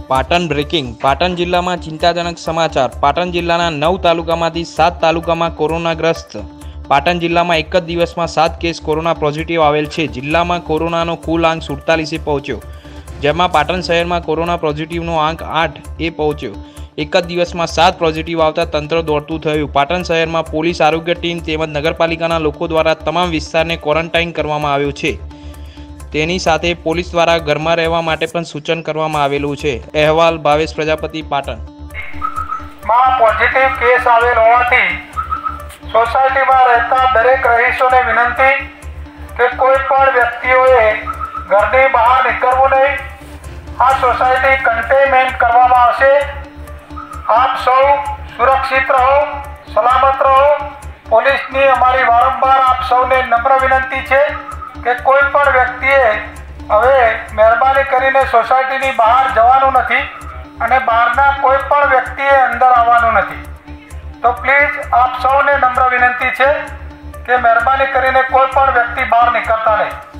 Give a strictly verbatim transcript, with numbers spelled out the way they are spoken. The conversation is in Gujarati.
પાટણ બ્રેકિંગ પાટણ જિલ્લામાં ચિંતાજનક સમાચાર। પાટણ જિલ્લાના નવ તાલુકામાંથી સાત તાલુકામાં કોરોનાગ્રસ્ત। પાટણ જિલ્લામાં એક જ દિવસમાં સાત કેસ કોરોના પોઝિટિવ આવેલ છે। જિલ્લામાં કોરોનાનો કુલ આંક સુડતાલીસે પહોંચ્યો, જેમાં પાટણ શહેરમાં કોરોના પોઝિટિવનો આંક આઠ એ પહોંચ્યો। એક જ દિવસમાં સાત પોઝિટિવ આવતા તંત્ર દોડતું થયું। પાટણ શહેરમાં પોલીસ આરોગ્ય ટીમ તેમજ નગરપાલિકાના લોકો દ્વારા તમામ વિસ્તારને ક્વોરન્ટાઇન કરવામાં આવ્યો છે। તેની સાથે પોલીસ દ્વારા ઘરમાં રહેવા માટે પણ સૂચન કરવામાં આવેલું છે। અહેવાલ ભાવેશ પ્રજાપતિ, પાટણ। માં પોઝિટિવ કેસ આવેલ હોવાથી સોસાયટીમાં રહેતા દરેક રહીશોને વિનંતી કે કોઈ પણ વ્યક્તિઓએ ઘરની બહાર નીકળવું નહીં। આ સોસાયટી કન્ટેનમેન્ટ કરવામાં આવશે। આપ સૌ સુરક્ષિત રહો, સલામત રહો। પોલીસની અમારી વારંવાર આપ સૌને નમ્ર વિનંતી છે કે કોઈ પણ વ્યક્તિએ હવે મહેરબાની કરીને સોસાયટીની બહાર જવાનું નથી અને બહારના કોઈ પણ વ્યક્તિએ અંદર આવવાનું નથી। તો પ્લીઝ આપ સૌને નમ્ર વિનંતી છે કે મહેરબાની કરીને કોઈ પણ વ્યક્તિ બહાર નીકળતા નહીં।